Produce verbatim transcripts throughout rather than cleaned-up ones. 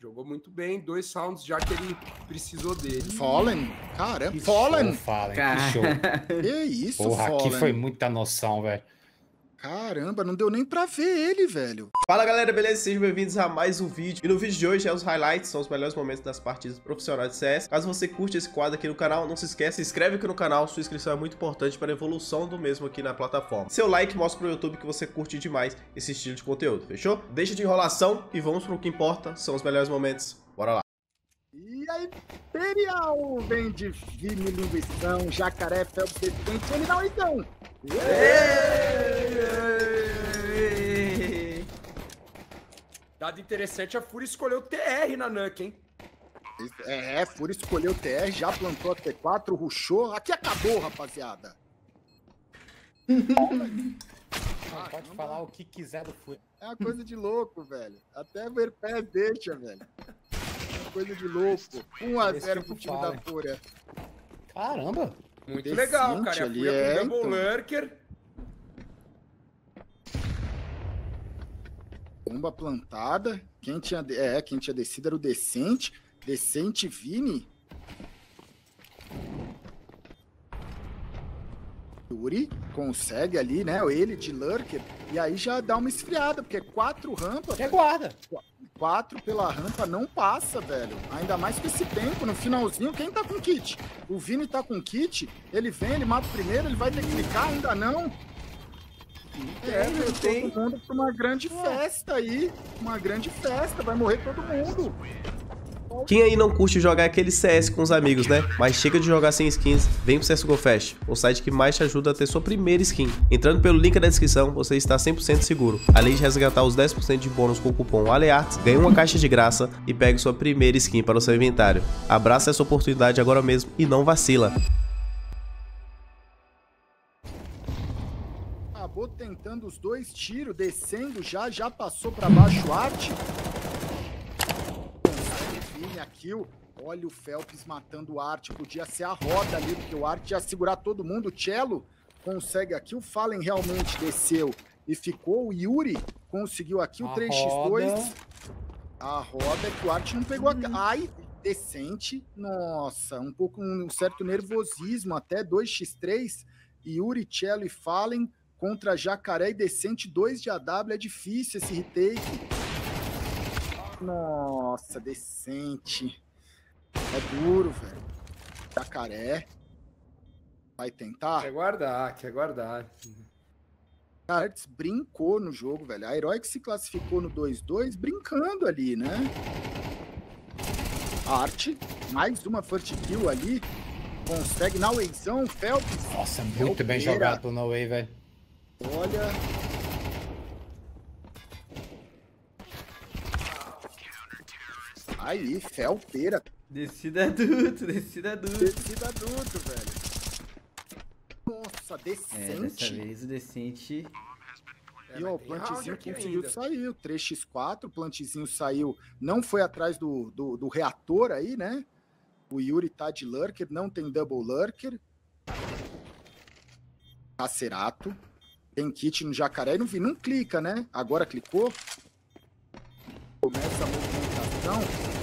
Jogou muito bem, dois rounds já que ele precisou dele. Fallen, caramba, Que Fallen. show, Fallen, Cara... que show. Que isso, Porra, Fallen. aqui foi muita noção, velho. Caramba, não deu nem pra ver ele, velho. Fala galera, beleza? Sejam bem-vindos a mais um vídeo. E no vídeo de hoje é os highlights, são os melhores momentos das partidas profissionais de C S. Caso você curte esse quadro aqui no canal, não se esqueça, se inscreve aqui no canal, sua inscrição é muito importante para a evolução do mesmo aqui na plataforma. Seu like mostra pro YouTube que você curte demais esse estilo de conteúdo, fechou? Deixa de enrolação e vamos pro que importa, são os melhores momentos. Bora lá. E a Imperial vem de Vini, linguição, jacaré, felps, defende, ele não então. Dado interessante, a Fúria escolheu o T R na Nuke, hein? É, Fúria escolheu o T R, já plantou a T quatro, rushou. Aqui acabou, rapaziada. Ah, pode falar o que quiser do Fúria. É uma coisa de louco, velho. Até ver pé deixa, velho. É uma coisa de louco. um a zero pro time da Fúria. Caramba. Muito Decente legal, cara. A ali, Fúria é, com double então. lurker. Bomba plantada. Quem tinha, é, quem tinha descido era o Decente. Decente Vini. Yuri consegue ali, né? Ele de lurker. E aí já dá uma esfriada, porque quatro rampas. É guarda. Quatro pela rampa não passa, velho. Ainda mais com esse tempo. No finalzinho, quem tá com kit? O Vini tá com kit. Ele vem, ele mata o primeiro, ele vai ter que clicar, ainda não. É, veio todo mundo pra uma grande festa aí. Uma grande festa, vai morrer todo mundo. Quem aí não curte jogar aquele C S com os amigos, né? Mas chega de jogar sem skins, vem pro C S G O Fast, o site que mais te ajuda a ter sua primeira skin. Entrando pelo link da descrição, você está cem por cento seguro. Além de resgatar os dez por cento de bônus com o cupom ALEARTS, ganhe uma caixa de graça e pegue sua primeira skin para o seu inventário. Abraça essa oportunidade agora mesmo e não vacila. Acabou tentando os dois tiros, descendo já, já passou para baixo o Art. Consegue a kill. Olha o Felps matando o Art, podia ser a roda ali, porque o Art ia segurar todo mundo. O Cello consegue aqui, o Fallen realmente desceu e ficou. O Yuri conseguiu aqui o A três por dois. roda. A roda que o Art não pegou. Hum. A... Ai, decente. Nossa, um pouco um certo nervosismo até. dois por três. Yuri, Cello e Fallen contra Jacaré e Decente, dois de A W, é difícil esse retake. Nossa, Decente. É duro, velho. Jacaré. Vai tentar? Quer guardar, quer guardar. A Arts brincou no jogo, velho. A Heroic se classificou no dois dois brincando ali, né? Art, mais uma first kill ali. Consegue na Waysão, Felps. Nossa, muito bem jogado pro No Way, velho. Olha. Aí, Felpeira. Descida adulto, descida adulto. Descida adulto, velho. Nossa, É, dessa decente. vez o decente... E ó, o Plantezinho conseguiu sair. O três por quatro, o Plantezinho saiu. Não foi atrás do, do, do reator aí, né? O Yuri tá de lurker, não tem double lurker. Cacerato. Tem kit no Jacaré e não vi, não clica, né? Agora clicou. Começa a movimentação.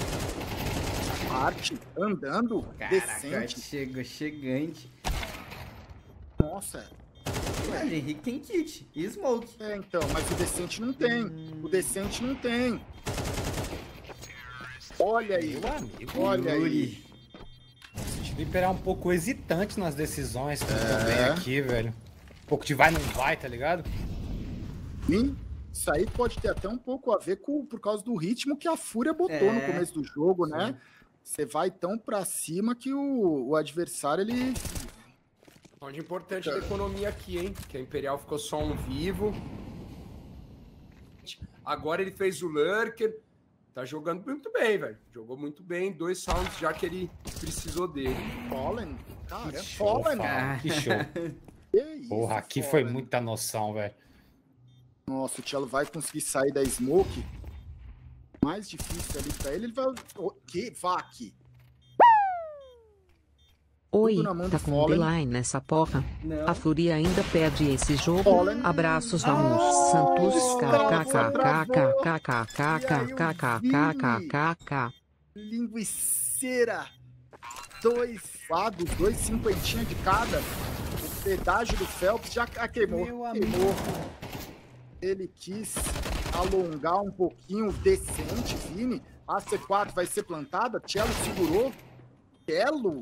Arte andando. Caraca, Decente. chegou chegante. Nossa. Mas o Henrique tem kit e smoke. É, então, mas o Decente não tem. Hum. O Decente não tem. Olha aí. Meu amigo. Olha aí. Yuri. O Viper é um pouco hesitante nas decisões que estão bem É. aqui, velho. Um pouco de vai, não vai, tá ligado? Sim, isso aí pode ter até um pouco a ver com por causa do ritmo que a Fúria botou É. no começo do jogo, né? Você vai tão pra cima que o, o adversário, ele... Onde importante da economia aqui, hein? Que a Imperial ficou só um vivo. Agora ele fez o lurker. Tá jogando muito bem, velho. Jogou muito bem. Dois rounds já que ele precisou dele. Fallen, cara, é Que show, Fallen. Fala, que show. Que isso, Porra, aqui foi Fallen. muita noção, velho. Nossa, o Cello vai conseguir sair da smoke. Mais difícil ali pra ele, ele vai... O que? Vac. Oi, Tudo na mão tá do com Fallen. Beeline nessa porra? Não. A Fúria ainda perde esse jogo. Fallen. Abraços, vamos, Ah, Santos, travou, kkkkkkkkkkkkkkkk. Linguiceira. Dois lados, dois cinquentinha de cada. O pedágio do Phelps já ah, queimou. Meu amigo. Queimou. Ele quis alongar um pouquinho, decente, Vini. A C quatro vai ser plantada. Cello segurou. Cello.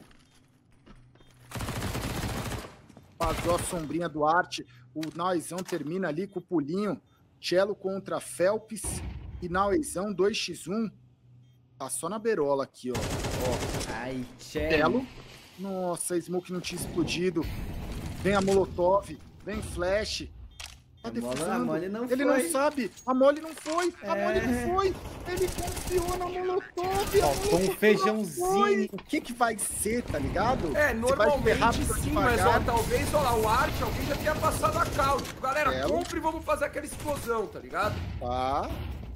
Passou a sombrinha do Arte. O Nauezão termina ali com o pulinho. Cello contra Phelps. E Nauezão dois a um. Tá só na berola aqui, ó. ó. Ai, Cello. Cello. Nossa, a Smoke não tinha explodido. Vem a Molotov. Vem Flash. Tá A Mole- defusando. a Mole não Ele foi. não sabe. A Mole não foi. A É. Mole não foi. Ele confiou na Molotov. a Faltou um Molotov não feijãozinho. foi. O que que vai ser, tá ligado? É, Você vai normalmente ferrar pra sim, mas devagar. ó, talvez, ó lá, o Arte, alguém já tenha passado a cal. Tipo, galera, É. compre e vamos fazer aquela explosão, tá ligado? Tá.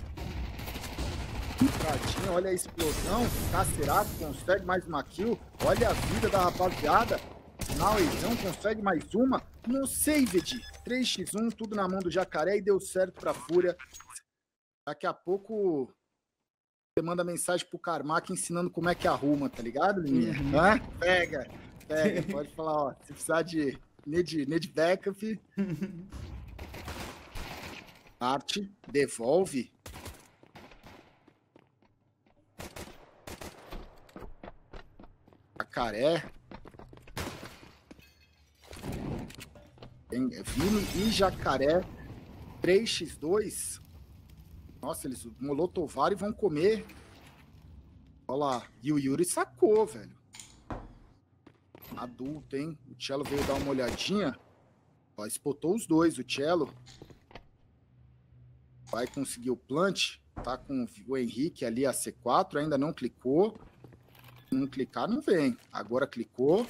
Entradinha, olha a explosão. Cacerato consegue mais uma kill. Olha a vida da rapaziada. Nauezão consegue mais uma. No Saved. três a um, tudo na mão do Jacaré e deu certo pra Fúria. Daqui a pouco você manda mensagem pro Carmack ensinando como é que arruma, tá ligado, Liminha? Hã? Pega, pega. Pode falar, ó. Se precisar de need, need backup. Arte, devolve. Jacaré. Tem Vini e Jacaré. três a dois. Nossa, eles molotovaram e vão comer. Olha lá. E o Yuri sacou, velho. Adulto, hein? O Cello veio dar uma olhadinha. Ó, spotou os dois. O Cello vai conseguir o plant. Tá com o Henrique ali, a C quatro. Ainda não clicou. Não clicar, não vem. Agora clicou.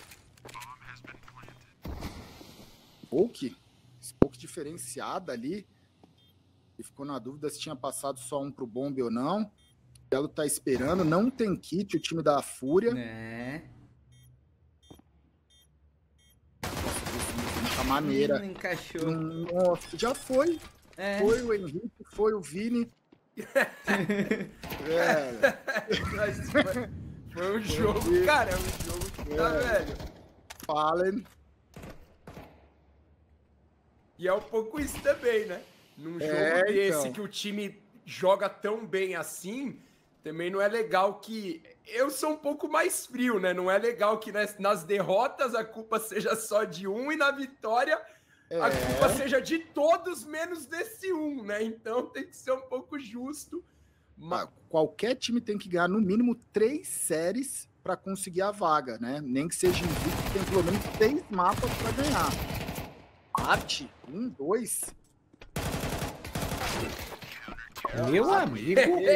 Smoke. Smoke diferenciada ali. Ele ficou na dúvida se tinha passado só um pro bombe ou não. O Cello tá esperando. Não tem kit o time da Fúria. É. Tá maneira. Não encaixou. Nossa, já foi. É. Foi o Henrique, foi o Vini. É. Mas foi, foi um jogo, cara, é um jogo que tá, É. velho. Fallen. E é um pouco isso também, né? Num jogo É, desse então. que o time joga tão bem assim, também não é legal que... Eu sou um pouco mais frio, né? Não é legal que nas, nas derrotas a culpa seja só de um e na vitória a É. culpa seja de todos menos desse um, né? Então tem que ser um pouco justo. Mas... Ah, qualquer time tem que ganhar no mínimo três séries para conseguir a vaga, né? Nem que seja invicto, tem pelo menos três mapas para ganhar. Arte, um, dois. Meu amigo.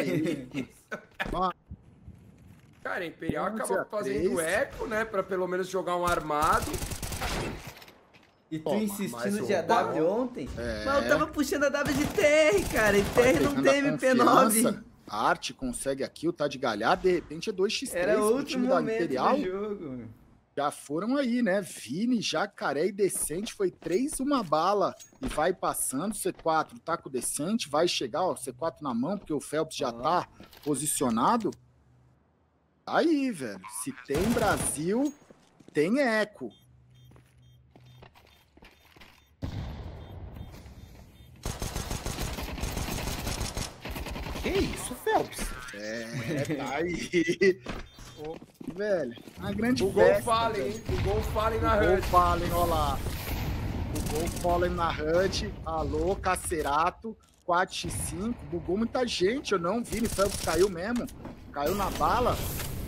Cara, a Imperial onze acaba a fazendo três. eco, né? Pra pelo menos jogar um armado. E tu Toma, insistindo mais de um. A W ontem? É. Mas eu tava puxando a W de T R, cara. E T R não Pegando a tem M P nove. confiança. A Arte consegue aqui, o tá de galhar, de repente é dois a três Era pro outro time da momento Imperial. do jogo. Já foram aí, né? Vini, Jacaré e Decente foi três uma bala e vai passando. C quatro tá com o Decente, vai chegar, ó, C quatro na mão, porque o Phelps já Ó. tá posicionado. Aí, velho. Se tem Brasil, tem eco. Que isso, Phelps? É, tá aí. Ô, velho, uma grande O gol festa, Fallen, velho. hein? O gol Fallen na O gol H U D. Fallen, ó lá. O gol Fallen na H U D. Alô, Cacerato. quatro a cinco. Bugou muita gente, eu não vi. O Phelps caiu mesmo. Caiu na bala.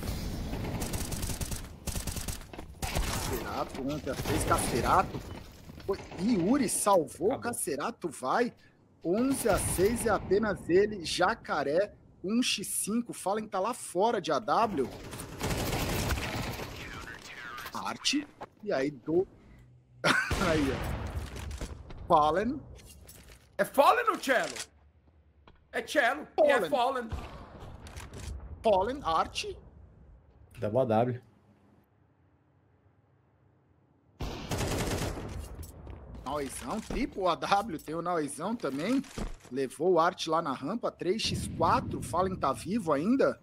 Cacerato, ontem fez Cacerato. Foi- Yuri salvou o Cacerato, vai. onze a seis é apenas ele. Jacaré, um a cinco. Fallen tá lá fora de A W. Arte. E aí, do. Aí, ó. Fallen. É Fallen ou Cello? É Cello. E é Fallen. Fallen. Fallen, Arte. Double W. Nauezão, triplo A W, tem o Nauezão também. Levou o Art lá na rampa, três por quatro. Fallen tá vivo ainda?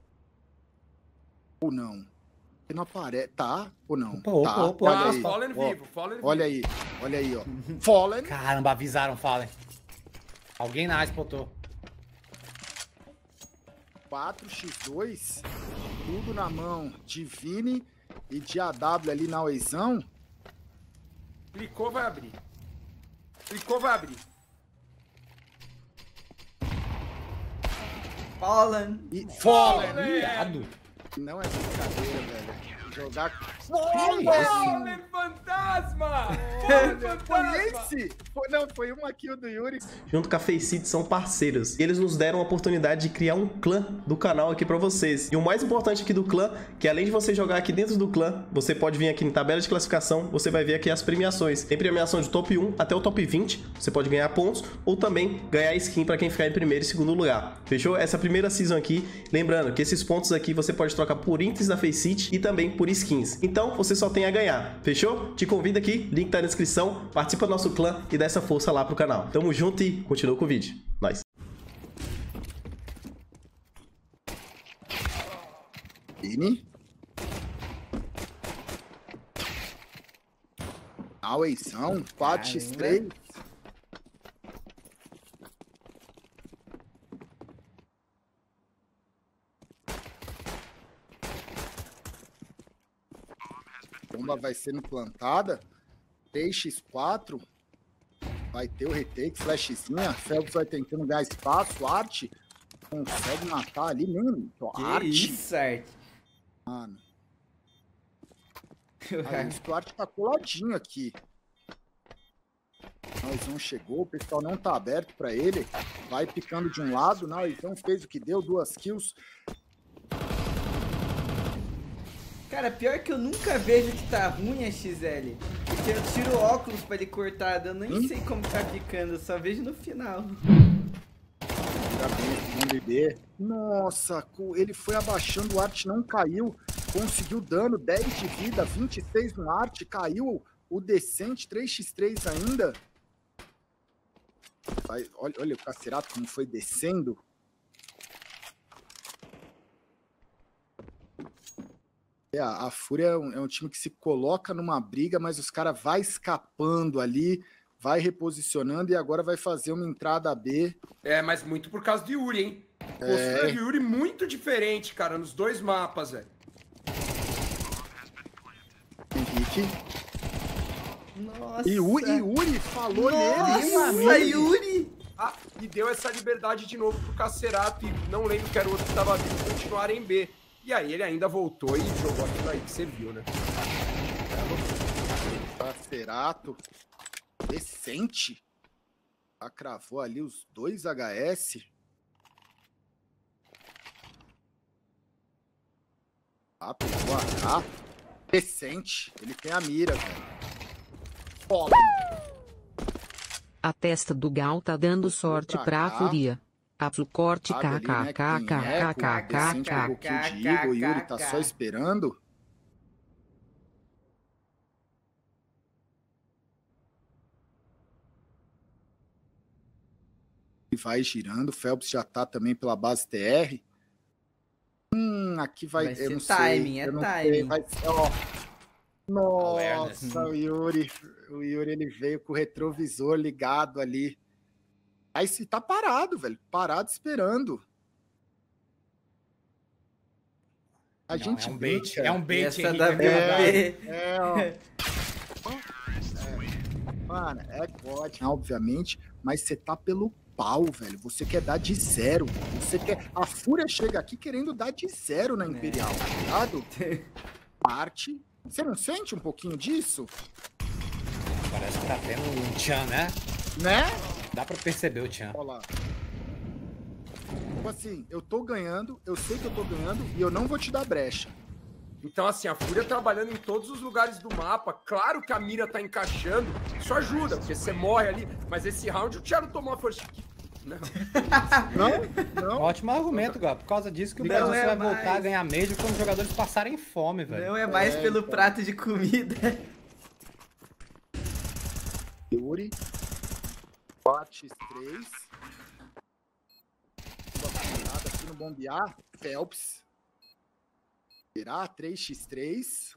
Ou não? Ele não aparece. Tá ou não? Opa, opa, tá. opa, Olha Ah, aí. Fallen Ó, vivo, Fallen vivo. olha aí, olha aí, ó. Fallen. Caramba, avisaram, falem. Alguém na área spotou. quatro por dois. Tudo na mão de Vini e de A W ali na Oizão. Clicou, vai abrir. Clicou, vai abrir. Fallen. E Fallen. Viado. Não é brincadeira, velho. Jogar. Fallen fantasma! Fallen Foi fantasma! esse? Foi, não, foi uma kill do Yuri. Junto com a Faceit são parceiros. E eles nos deram a oportunidade de criar um clã do canal aqui pra vocês. E o mais importante aqui do clã, que além de você jogar aqui dentro do clã, você pode vir aqui em tabela de classificação, você vai ver aqui as premiações. Tem premiação de top um até o top vinte, você pode ganhar pontos ou também ganhar skin pra quem ficar em primeiro e segundo lugar. Fechou? Essa primeira season aqui, lembrando que esses pontos aqui você pode trocar por itens da Faceit e também por skins. Então, você só tem a ganhar. Fechou? Te convido aqui, link tá na descrição, participa do nosso clã e dá essa força lá pro canal. Tamo junto e continua com o vídeo. Nice. Vini. Nauezão, quatro por três. Bomba vai sendo implantada. três por quatro. Vai ter o retake, flashzinha. Phelps vai tentando ganhar espaço. Art consegue matar ali mesmo. Que Art. isso, Art. Mano. Aí, isso que o Art tá coladinho aqui. Nauzão chegou, o pessoal não tá aberto pra ele. Vai picando de um lado. Nauzão fez o que deu, duas kills. Cara, pior que eu nunca vejo que tá ruim a X L. Porque eu tiro o óculos pra ele cortar, eu nem Hum? sei como tá ficando, eu só vejo no final. Já vem o segundo B. Nossa, co- ele foi abaixando, o Art não caiu. Conseguiu dano, dez de vida, vinte e seis no Art. Caiu o decente, três por três ainda. Vai, olha, olha o Cacerato como foi descendo. É, a, a Fúria é um, é um time que se coloca numa briga, mas os caras vai escapando ali, vai reposicionando e agora vai fazer uma entrada B. É, mas muito por causa do Yuri, hein? Postura É. do Yuri muito diferente, cara, nos dois mapas, velho. Henrique. Nossa. E o Yuri falou nele, hein, Nossa, amigo? Yuri! Ah, e deu essa liberdade de novo pro Cacerato e não lembro que era o outro que tava vindo continuar em B. E aí ele ainda voltou e jogou aquilo aí que você viu, né? Cacerato. Decente. Já cravou ali os dois H S. Ah, pegou a H. Decente. Ele tem a mira, velho. Foda. A testa do Gal tá dando sorte pra pra cá. Fúria. A Flucorte Sabe ali, né, quem é, com decente um kkkkkk. pouquinho de Igor, o Yuri tá só esperando. E vai girando, o Phelps já tá também pela base T R. Hum, aqui vai, Vai eu ser não sei, timing, é eu não timing. sei, vai ser, ó. Awareness. Nossa, o Yuri, o Yuri ele veio com o retrovisor ligado ali. Aí se tá parado, velho, parado esperando. A Não, gente é um bait, brinca. é um bait, Essa Henrique, da é verdade. B B. É, ó. É, mano, é God, obviamente, mas você tá pelo pau, velho. Você quer dar de zero. Você quer. A Fúria chega aqui querendo dar de zero na Imperial, tá ligado? Parte. Você não sente um pouquinho disso? Parece que tá tendo um Tchan, né? Né? Dá pra perceber o Tchan. Olha lá. Tipo assim, eu tô ganhando, eu sei que eu tô ganhando e eu não vou te dar brecha. Então, assim, a Fúria trabalhando em todos os lugares do mapa. Claro que a mira tá encaixando. Isso ajuda, porque você morre ali. Mas esse round o Thiago tomou a first kill. Não. Não? Não? Ótimo argumento, Gal. Por causa disso que o Não Brasil é vai mais. voltar a ganhar Major quando os jogadores passarem fome, velho. Não é mais É, pelo então. prato de comida. Yuri. quatro por três. Aqui no bombear. Phelps. Virar três por três.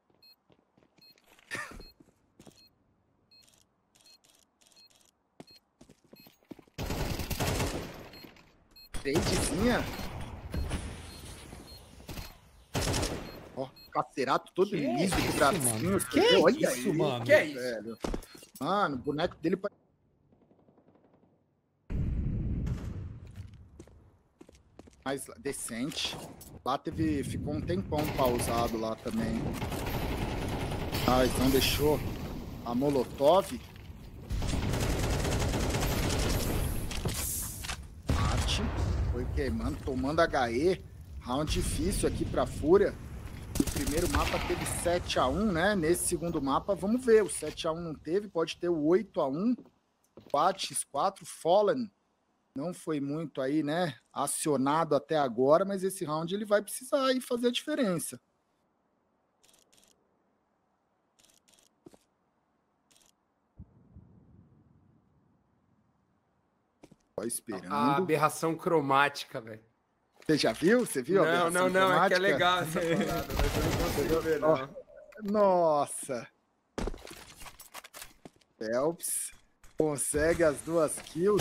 Tradezinha. Ó, Cacerato todo Que liso isso, do bracinho. mano? Que Olha isso, aí, mano? Que é isso? velho. Mano, o boneco dele... pa- Mais decente. Lá teve... Ficou um tempão pausado lá também. Ah, então deixou a Molotov. Mate. Foi queimando, tomando H E. Round difícil aqui pra Fúria. O primeiro mapa teve sete a um, né? Nesse segundo mapa, vamos ver. O sete a um não teve, pode ter o oito a um. quatro por quatro. Fallen não foi muito aí, né? Acionado até agora, mas esse round ele vai precisar aí fazer a diferença. Só esperando. A aberração cromática, velho. Você já viu? Você viu? a Não, aberração não, não, é que é cromática? legal essa parada, mas eu não consigo ver, Ó, não. Nossa. Phelps consegue as duas kills.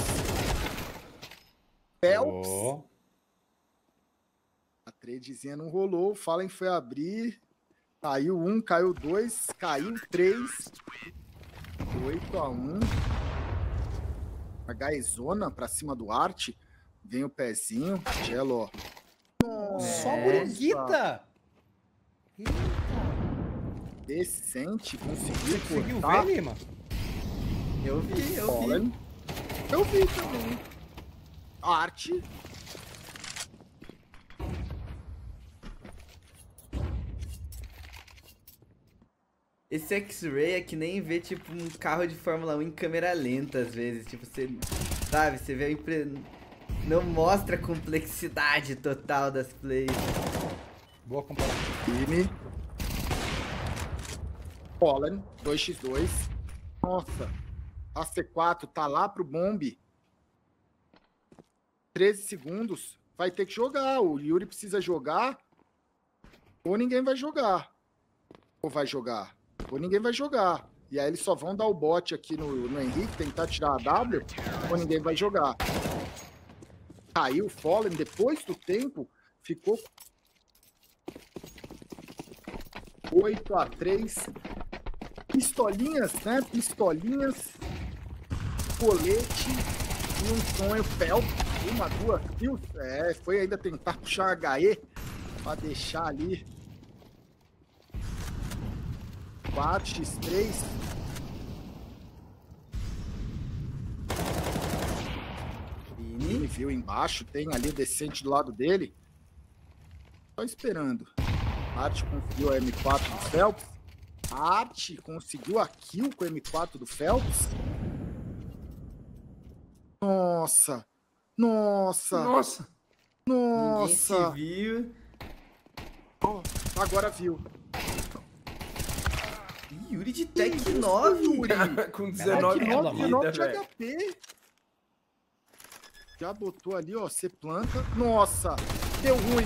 Phelps. Ó. A tradezinha não rolou. O Fallen foi abrir. Caiu um, caiu dois, caiu três. oito a um. A Gaizona pra cima do Art. Vem o pezinho. Gelo, ó. Só É. Burguita! Decente. Conseguiu Você conseguiu cortar. ver, Lima? Eu vi, eu vi. Fallen. Eu vi também. Art. Esse X-Ray é que nem ver, tipo, um carro de Fórmula um em câmera lenta, às vezes. Tipo, você... Sabe, você vê a impre... Não mostra a complexidade total das plays. Boa comparação. Time. Fallen. dois por dois. Nossa. A C quatro tá lá pro bombe. treze segundos. Vai ter que jogar. O Yuri precisa jogar. Ou ninguém vai jogar. Ou vai jogar. Ou ninguém vai jogar. E aí eles só vão dar o bote aqui no, no Henrique, tentar tirar a W. Ou ninguém vai jogar. Caiu o Fallen depois do tempo. Ficou oito a três. Pistolinhas, né? Pistolinhas. Colete. E um sonho. Phelps. Uma, duas kills. É, foi ainda tentar puxar H E. Pra deixar ali. quatro por três. Ele viu embaixo, tem ali decente do lado dele. Só esperando. Art conseguiu a M quatro do Phelps. Art conseguiu a kill com a M quatro do Phelps. Nossa. Nossa. Nossa. Ninguém se Nossa. viu. Agora viu. Ih, Yuri de Tech nove. Com Tec dezenove Ela, nove, mano. nove vida, de velho. H P. Já botou ali, ó. Você planta. Nossa. Deu ruim.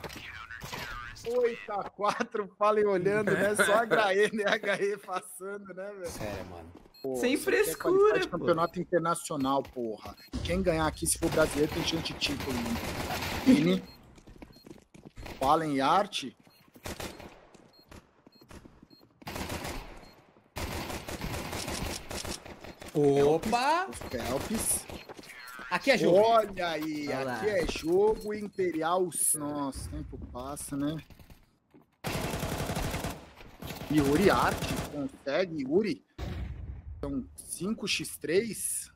oito a quatro. Falem olhando, né? Só H E, né? H E passando, né, velho? Sério, mano. Pô, Sem isso aqui é frescura, qualidade de pô. campeonato internacional, porra. E quem ganhar aqui, se for brasileiro, tem chance de título. Vini. Fallen e Art. Opa! Phelps. Aqui é jogo. Olha aí, Olha lá. aqui é jogo Imperial. Nossa, o tempo passa, né? Yuri Art consegue, Yuri. São cinco por três.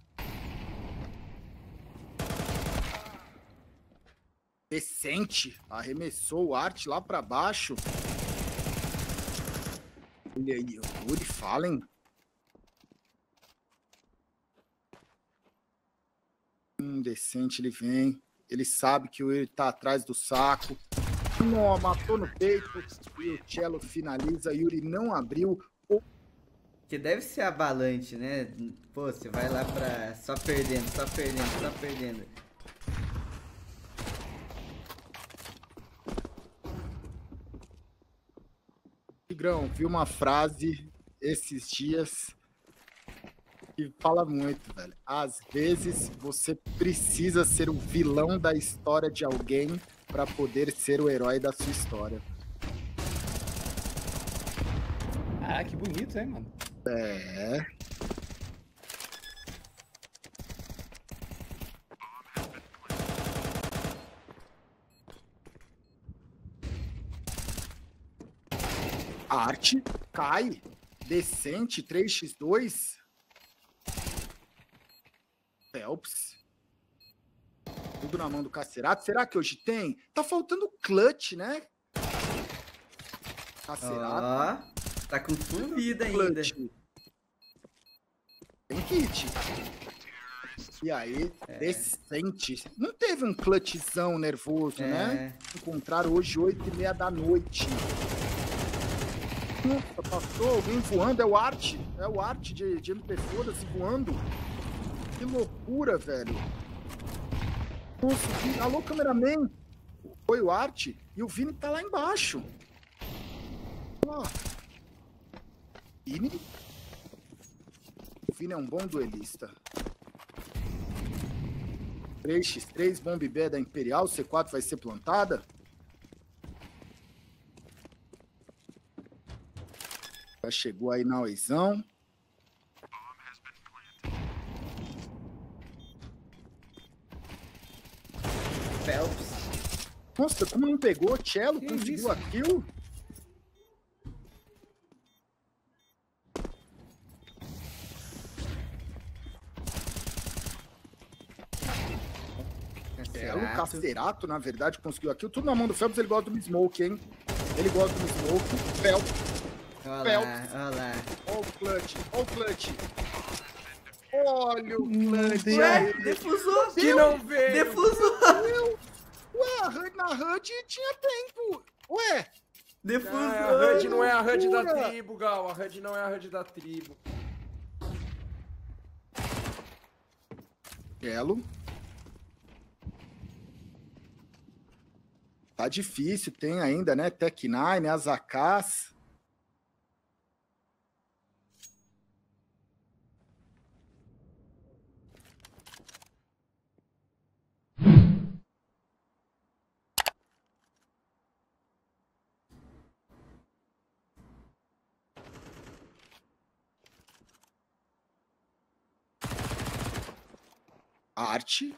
Decente. Arremessou o Art lá pra baixo. Olha aí, Yuri Fallen. Hum, decente, ele vem. Ele sabe que o Yuri tá atrás do saco. Não, matou no peito. E o Cello finaliza. Yuri não abriu. Que deve ser abalante, né? Pô, você vai lá pra... Só perdendo, só perdendo, só perdendo. Tigrão, vi uma frase esses dias que fala muito, velho. Às vezes você precisa ser o vilão da história de alguém pra poder ser o herói da sua história. Ah, que bonito, hein, mano? É. Arte cai. Decente, três por dois. Phelps. Tudo na mão do Cacerato. Será que hoje tem? Tá faltando clutch, né? Cacerato. Ó. Tá com full vida ainda. Clutch. Tem kit. E aí, é. decente. Não teve um clutchzão nervoso, é. né? Encontraram hoje oito e meia da noite. Nossa, passou alguém voando. É o Art. É o Art de, de M P Foda-se voando. Que loucura, velho. Nossa, que... Alô, cameraman. Foi o Art. E o Vini tá lá embaixo. Ó. Vini. O Vini é um bom duelista. três por três, bomb B da Imperial. C quatro vai ser plantada. Já chegou aí na oizão. Phelps. Nossa, como não pegou? Cello conseguiu a kill? Cello, Cacerato, na verdade, conseguiu a kill. Tudo na mão do Phelps, ele gosta do Smoke, hein? Ele gosta do Smoke. Phelps. Olha Phelps. lá, olha lá. Olha o clutch, olha o clutch. Olha o clutch. Ué, defusou. Que não veio. Defusou. Ué, a H U D, na H U D tinha tempo. Ué. Defusou. Ah, a H U D não é a H U D da tribo, Gal. A H U D não é a H U D da tribo. Cello. Tá difícil, tem ainda, né? Tech nine, as A Ks. Arte.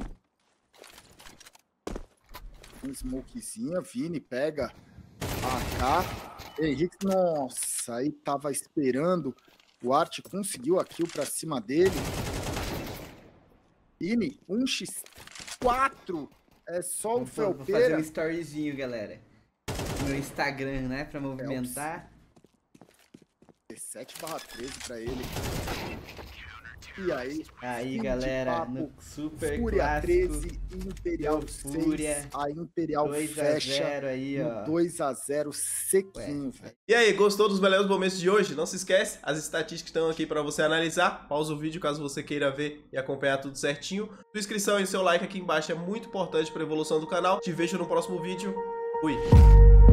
Um smokezinho. Vini pega a AK. Henrique, nossa, aí tava esperando. O Arte conseguiu a kill pra cima dele. Vini, um por quatro. É só o Felpeira. Vou fazer um storyzinho, galera. No meu Instagram, né? Pra movimentar. dezessete barra treze pra ele. E aí? Aí, galera, no Super Fúria Clássico, treze e Imperial Fúria, seis. A Imperial dois a fecha zero aí, ó. dois a zero sequinho, velho. E aí, gostou dos melhores momentos de hoje? Não se esquece, as estatísticas estão aqui para você analisar. Pausa o vídeo caso você queira ver e acompanhar tudo certinho. Sua inscrição e seu like aqui embaixo é muito importante para a evolução do canal. Te vejo no próximo vídeo. Fui!